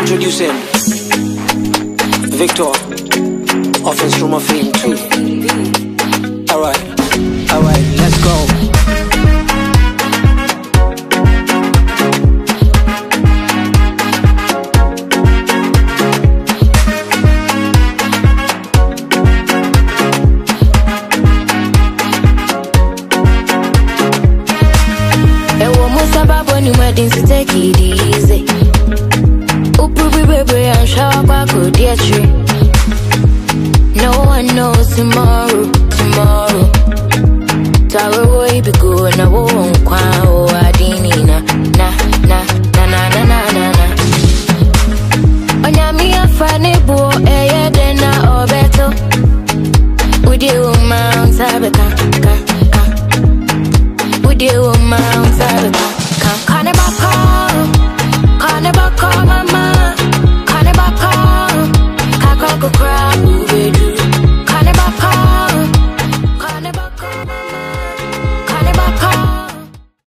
Introducing Victor of Instrument Fame 2. Alright, let's go. Wedding to take it easy. Ooh, baby, I'm sure I could get you. No one knows tomorrow.